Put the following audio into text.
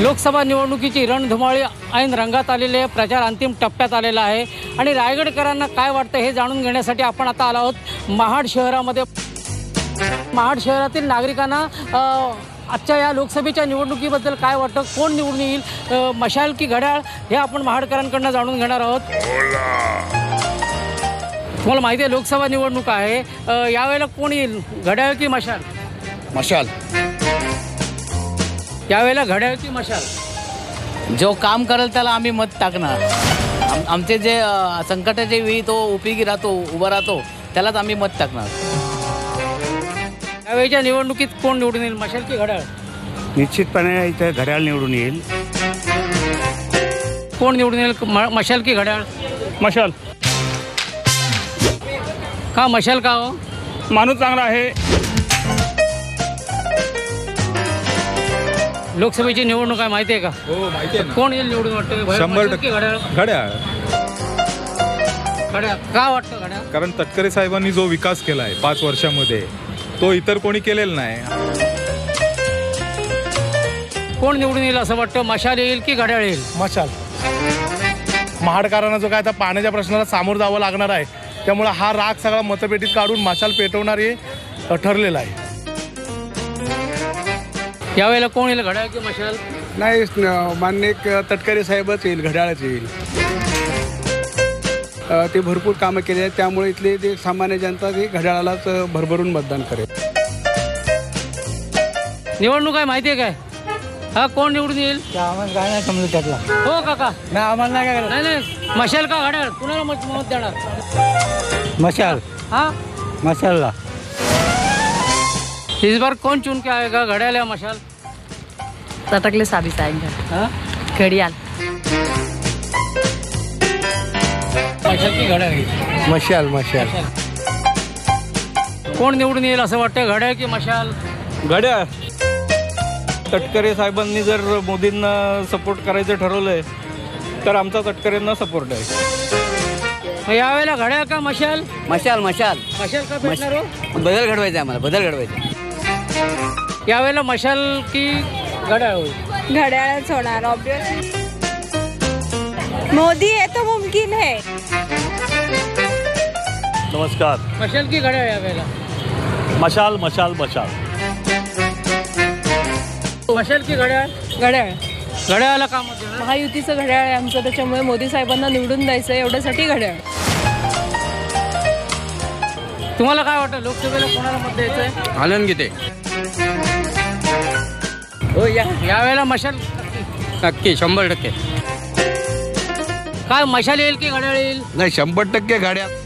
लोकसभा निवडणुकीची रणधुमाळी ऐन रंगात आलेली आहे। प्रचार अंतिम टप्प्यात आलेला आहे आणि रायगडकरांना काय वाटतं हे जाणून घेण्यासाठी आपण आता आलो आहोत महाड शहरामध्ये। महाड शहरातील नागरिकांना आजच्या या लोकसभेच्या निवडणुकीबद्दल काय वाटतं, कोण निवडून येईल, मशाल की घड्याळ, हे आपण महाडकरांकडून जाणून घेणार आहोत। तुम्हाला माहिती आहे लोकसभा निवडणूक आहे, यावेळेला कोण येईल, घड्याळ की मशाल? मशाल। यावेळेला घड्याळ की मशाल? जो काम करेल त्याला आम्ही मत टाकणार। आमचे जे संकटाच्या वेळी तो उपयोगी राहतो, उभा राहतो, त्यालाच आम्ही मत टाकणार। यावेळेच्या निवडणुकीत कोण निवडून येईल, मशाल की घड्याळ? निश्चितपणे इथे घड्याळ निवडून येईल। कोण निवडून येईल, मशाल की घड्याळ? मशाल। का मशाल का हो? माणूस चांगला आहे। लोकसभेची निवडणूक आहे, माहिती आहे का? हो माहिती आहे ना। कोण येईल निवडून वाटतं? 100% घड्याळ? घड्याळ। घड्याळ का वाटतं घड्याळ? कारण तटकरे साहेबांनी जो विकास केला आहे 5 वर्षामध्ये तो इतर कोणी केलेला नाही। कोण निवडून येईल असं वाटतं, मशाल येईल की घड्याळ येईल? मशाल। महाडकरांना जो काय आता पाण्याच्या प्रश्नाला सामोरं जावं लागणार आहे, त्यामुळे हा राग सगळा मतपेटीत काढून मशाल पेटवणार हे ठरलेलं आहे। यावेळेला कोण येईल, घड्याळ की मशाल? नाही, मान्य तटकरे साहेबच येईल, घड्याळच येईल। ते भरपूर कामं केले आहेत, त्यामुळे इथले जे सामान्य जनता ते घड्याळालाच भरभरून मतदान करेल। निवडणूक आहे, माहिती आहे काय? हा, कोण निवडून येईल? आम्हाला काय नाही समजू त्यातला। हो काका? नाही, आम्हाला नाही काय नहीं नहीं, मशाल का घड्याळ, कुणाला मत देणार? मशाल। हाँ, मशालला। इस बार कौन चुन के आएगा, घड्याळ या मशाल? तटकले साबित आएंगे। हाँ, घड़ियाल। मशाल की घड्याळ येईल? मशाल मशाल। कोण निवडून येईल असं वाटतं, घड्याळ की मशाल? घड्याळ। तटकरे साहेबांनी जर मोदींना सपोर्ट करायचं ठरवलंय तर आमचा तटकरेंना सपोर्ट आहे। मग यावेळेला घड्याळ का मशाल? मशाल मशाल। मशाल का भेटणार हो? बदल घडवायचा आम्हाला, बदल घडवायचा। यावेळेला मशाल की घड्याळ होईल? घड़ियाल होणार ऑब्वियसली। मोदी है तो मुमकिन है। नमस्कार। मशाल की घड्याळ यावेळेला? मशाल मशाल मशाल। मशाल की घड्याळ? घड्याळ। घड्याळाला का मत देणार? महायुतीचं घड्याळ आहे आमचं, त्याच्यामुळे मोदी साहेबांना निवडून द्यायचं एवढ्यासाठी घड्याळ। तुम्हाला काय वाटतं, लोकसभेला कोणाला मत द्यायचंय? आनंद गीते। हो, यावेळेला मशाल नक्की 100%। काय, मशाल येईल की घड्याळ येईल? नाही, 100% घड्याळ।